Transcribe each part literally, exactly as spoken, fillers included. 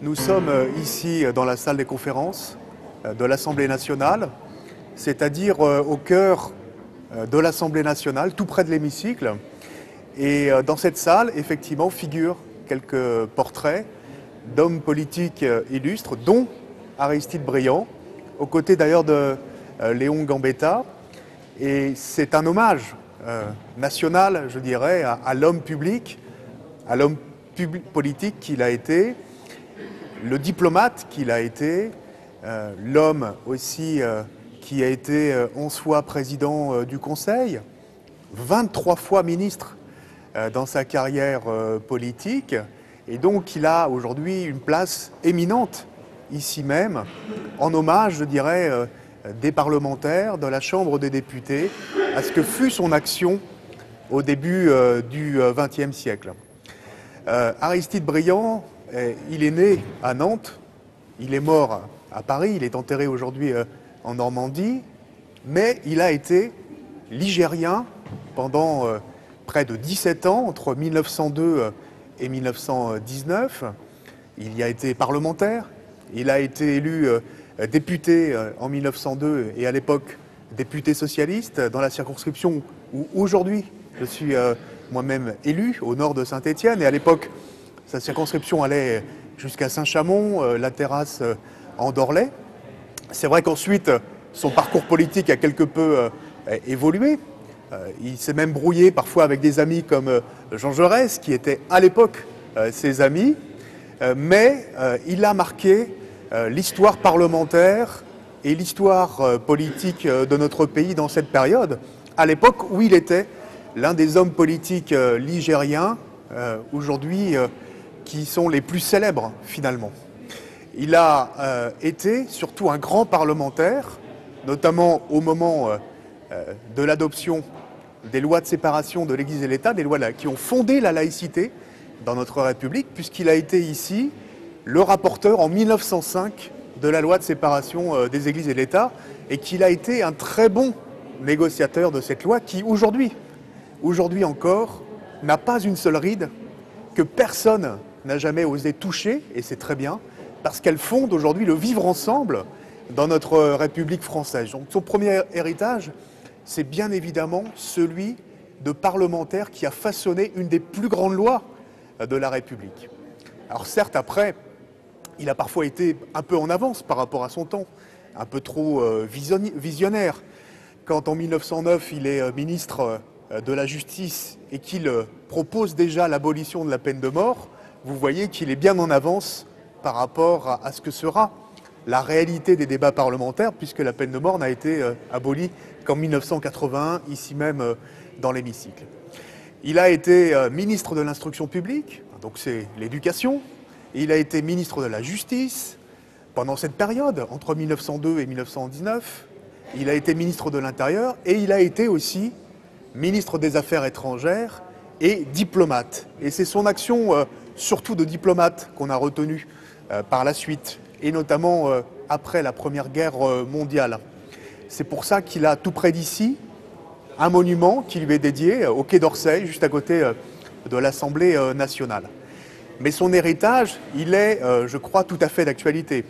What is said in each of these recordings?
Nous sommes ici dans la salle des conférences de l'Assemblée nationale, c'est-à-dire au cœur de l'Assemblée nationale, tout près de l'hémicycle. Et dans cette salle, effectivement, figurent quelques portraits d'hommes politiques illustres, dont Aristide Briand, aux côtés d'ailleurs de Léon Gambetta. Et c'est un hommage euh, national, je dirais, à, à l'homme public, à l'homme politique qu'il a été, le diplomate qu'il a été, euh, l'homme aussi euh, qui a été euh, onze fois président euh, du Conseil, vingt-trois fois ministre euh, dans sa carrière euh, politique, et donc il a aujourd'hui une place éminente ici même, en hommage, je dirais, euh, des parlementaires, de la Chambre des députés, à ce que fut son action au début euh, du vingtième siècle. Euh, Aristide Briand, eh, il est né à Nantes, il est mort à Paris, il est enterré aujourd'hui euh, en Normandie, mais il a été ligérien pendant euh, près de dix-sept ans, entre mille neuf cent deux et mille neuf cent dix-neuf. Il y a été parlementaire, il a été élu euh, député euh, en mille neuf cent deux et à l'époque député socialiste dans la circonscription où aujourd'hui je suis euh, moi-même élu, au nord de Saint-Étienne, et à l'époque sa circonscription allait jusqu'à Saint-Chamond, euh, la Terrasse euh, en Dorlay. C'est vrai qu'ensuite son parcours politique a quelque peu euh, évolué. Euh, il s'est même brouillé parfois avec des amis comme euh, Jean Jaurès, qui étaient à l'époque euh, ses amis, euh, mais euh, il a marqué euh, l'histoire parlementaire et l'histoire euh, politique euh, de notre pays dans cette période, à l'époque où il était l'un des hommes politiques euh, ligériens, euh, aujourd'hui, euh, qui sont les plus célèbres, finalement. Il a euh, été surtout un grand parlementaire, notamment au moment euh, euh, de l'adoption des lois de séparation de l'Église et l'État, des lois là, qui ont fondé la laïcité dans notre République, puisqu'il a été ici le rapporteur en mille neuf cent cinq de la loi de séparation euh, des Églises et de l'État, et qu'il a été un très bon négociateur de cette loi qui, aujourd'hui, aujourd'hui encore, n'a pas une seule ride, que personne n'a jamais osé toucher, et c'est très bien, parce qu'elle fonde aujourd'hui le vivre ensemble dans notre République française. Donc son premier héritage, c'est bien évidemment celui de parlementaire qui a façonné une des plus grandes lois de la République. Alors certes, après, il a parfois été un peu en avance par rapport à son temps, un peu trop euh, visionnaire. Quand en mille neuf cent neuf, il est ministre de la Justice et qu'il propose déjà l'abolition de la peine de mort, vous voyez qu'il est bien en avance par rapport à ce que sera la réalité des débats parlementaires, puisque la peine de mort n'a été abolie qu'en mille neuf cent quatre-vingt-un, ici même dans l'hémicycle. Il a été ministre de l'Instruction publique, donc c'est l'éducation, et il a été ministre de la Justice pendant cette période, entre mille neuf cent deux et mille neuf cent dix-neuf. Il a été ministre de l'Intérieur et il a été aussi ministre des Affaires étrangères et diplomate. Et c'est son action, euh, surtout de diplomate, qu'on a retenue euh, par la suite, et notamment euh, après la Première Guerre euh, mondiale. C'est pour ça qu'il a tout près d'ici un monument qui lui est dédié euh, au Quai d'Orsay, juste à côté euh, de l'Assemblée euh, nationale. Mais son héritage, il est, euh, je crois, tout à fait d'actualité.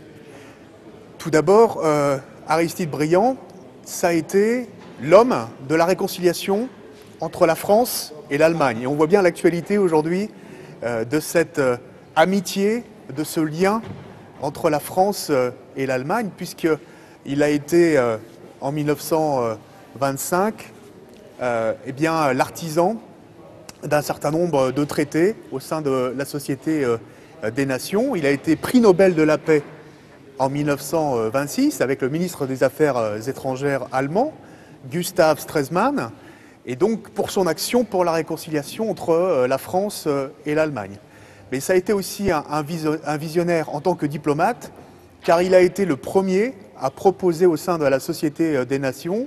Tout d'abord, euh, Aristide Briand, ça a été l'homme de la réconciliation entre la France et l'Allemagne. Et on voit bien l'actualité aujourd'hui euh, de cette euh, amitié, de ce lien entre la France euh, et l'Allemagne, puisqu'il a été, euh, en mille neuf cent vingt-cinq, euh, eh bien, l'artisan d'un certain nombre de traités au sein de la Société euh, des Nations. Il a été prix Nobel de la paix en mille neuf cent vingt-six avec le ministre des Affaires étrangères allemand, Gustav Stresemann, et donc pour son action pour la réconciliation entre la France et l'Allemagne. Mais ça a été aussi un, un visionnaire en tant que diplomate, car il a été le premier à proposer au sein de la Société des Nations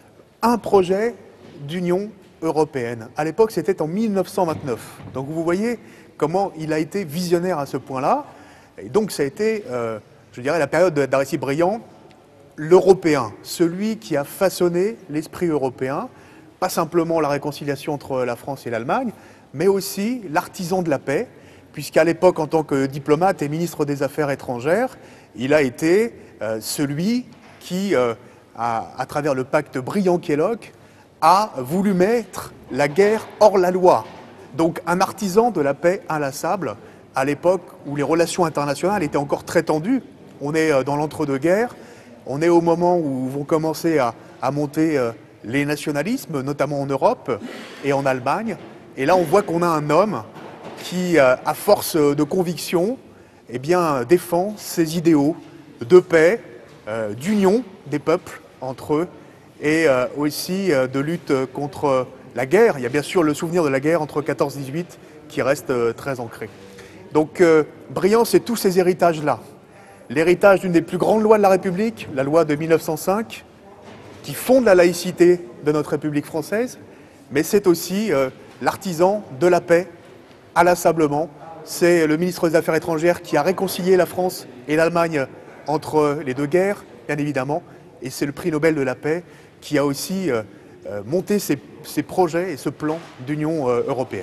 un projet d'Union européenne. À l'époque, c'était en mille neuf cent vingt-neuf. Donc vous voyez comment il a été visionnaire à ce point-là. Et donc ça a été, euh, je dirais, la période d'Aristide Briand, l'Européen, celui qui a façonné l'esprit européen, pas simplement la réconciliation entre la France et l'Allemagne, mais aussi l'artisan de la paix, puisqu'à l'époque, en tant que diplomate et ministre des Affaires étrangères, il a été euh, celui qui, euh, a, à travers le pacte Briand-Kellogg, a voulu mettre la guerre hors la loi. Donc un artisan de la paix inlassable, à l'époque où les relations internationales étaient encore très tendues. On est dans l'entre-deux-guerres, on est au moment où vont commencer à, à monter euh, les nationalismes, notamment en Europe et en Allemagne. Et là, on voit qu'on a un homme qui, euh, à force de conviction, eh bien, défend ses idéaux de paix, euh, d'union des peuples entre eux, et euh, aussi euh, de lutte contre la guerre. Il y a bien sûr le souvenir de la guerre entre quatorze dix-huit qui reste euh, très ancré. Donc euh, Briand, c'est tous ces héritages-là. L'héritage d'une des plus grandes lois de la République, la loi de mille neuf cent cinq, qui fonde la laïcité de notre République française, mais c'est aussi euh, l'artisan de la paix, inlassablement. C'est le ministre des Affaires étrangères qui a réconcilié la France et l'Allemagne entre les deux guerres, bien évidemment, et c'est le prix Nobel de la paix qui a aussi euh, monté ces, ces projets et ce plan d'Union euh, européenne.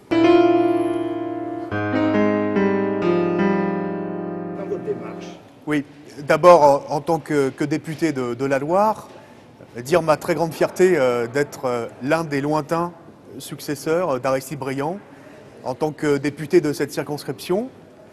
Dans votre démarche. Oui, d'abord en tant que, que député de, de la Loire, dire ma très grande fierté euh, d'être euh, l'un des lointains successeurs d'Aristide Briand, en tant que député de cette circonscription,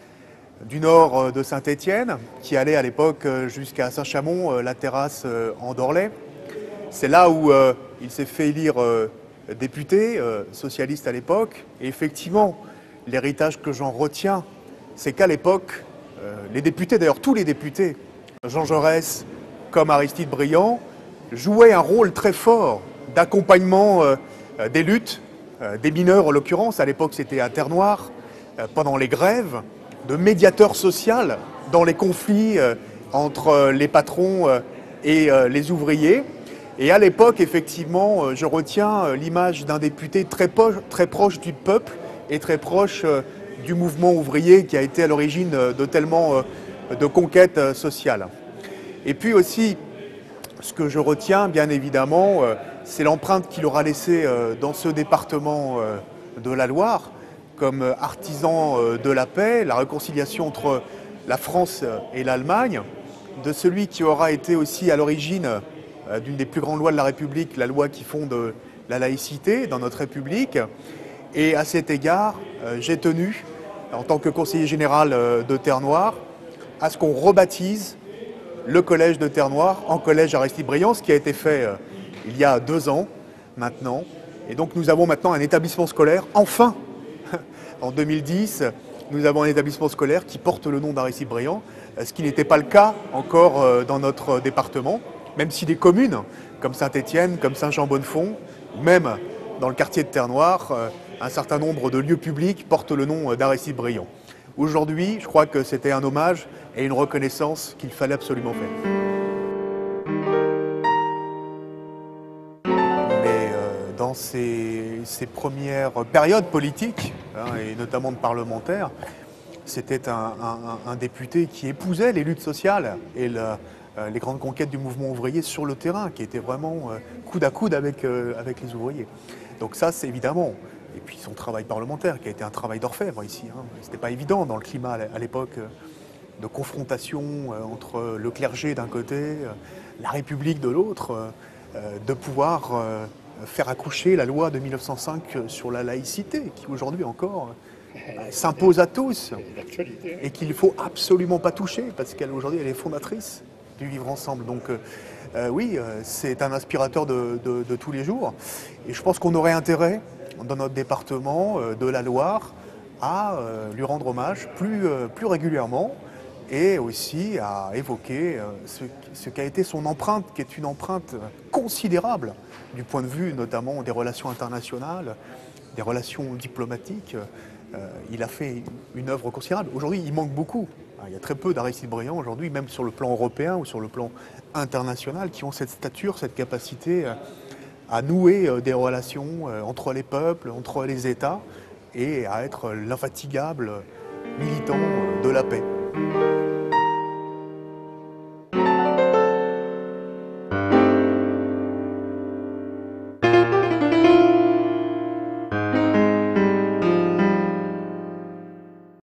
du nord de Saint-Étienne, qui allait à l'époque jusqu'à Saint-Chamond, la terrasse en Dorlay. C'est là où euh, il s'est fait élire euh, député, euh, socialiste à l'époque. Et effectivement, l'héritage que j'en retiens, c'est qu'à l'époque, euh, les députés, d'ailleurs tous les députés, Jean Jaurès comme Aristide Briand, jouaient un rôle très fort d'accompagnement euh, des luttes, euh, des mineurs en l'occurrence. À l'époque, c'était à Terre-Noire, euh, pendant les grèves, de médiateur social dans les conflits euh, entre euh, les patrons euh, et euh, les ouvriers. Et à l'époque, effectivement, euh, je retiens euh, l'image d'un député très, po très proche du peuple et très proche euh, du mouvement ouvrier qui a été à l'origine euh, de tellement euh, de conquêtes euh, sociales. Et puis aussi, ce que je retiens, bien évidemment, euh, c'est l'empreinte qu'il aura laissée euh, dans ce département euh, de la Loire, comme artisan de la paix, la réconciliation entre la France et l'Allemagne, de celui qui aura été aussi à l'origine d'une des plus grandes lois de la République, la loi qui fonde la laïcité dans notre République. Et à cet égard, j'ai tenu, en tant que conseiller général de Terre-Noire, à ce qu'on rebaptise le collège de Terre-Noire en collège Aristide Briand, ce qui a été fait il y a deux ans maintenant. Et donc nous avons maintenant un établissement scolaire, enfin. En deux mille dix, nous avons un établissement scolaire qui porte le nom d'Aristide Briand, ce qui n'était pas le cas encore dans notre département, même si des communes comme Saint-Étienne, comme Saint-Jean-Bonnefond, ou même dans le quartier de Terre-Noire, un certain nombre de lieux publics portent le nom d'Aristide Briand. Aujourd'hui, je crois que c'était un hommage et une reconnaissance qu'il fallait absolument faire. Dans ces, ces premières périodes politiques, hein, et notamment de parlementaires, c'était un, un, un député qui épousait les luttes sociales et le, euh, les grandes conquêtes du mouvement ouvrier sur le terrain, qui était vraiment euh, coude à coude avec, euh, avec les ouvriers. Donc ça, c'est évidemment. Et puis son travail parlementaire, qui a été un travail d'orfèvre ici. Hein. C'était pas évident dans le climat à l'époque de confrontation euh, entre le clergé d'un côté, euh, la République de l'autre, euh, de pouvoir euh, faire accoucher la loi de mille neuf cent cinq sur la laïcité, qui aujourd'hui encore euh, s'impose à tous et qu'il ne faut absolument pas toucher parce qu'aujourd'hui elle est fondatrice du vivre ensemble. Donc euh, oui, euh, c'est un inspirateur de, de, de tous les jours et je pense qu'on aurait intérêt dans notre département euh, de la Loire à euh, lui rendre hommage plus, euh, plus régulièrement et aussi à évoquer euh, ce, ce qu'a été son empreinte, qui est une empreinte considérable du point de vue notamment des relations internationales, des relations diplomatiques. Euh, il a fait une œuvre considérable. Aujourd'hui, il manque beaucoup. Il y a très peu d'Aristide Briand aujourd'hui, même sur le plan européen ou sur le plan international, qui ont cette stature, cette capacité à nouer des relations entre les peuples, entre les États, et à être l'infatigable militant de la paix.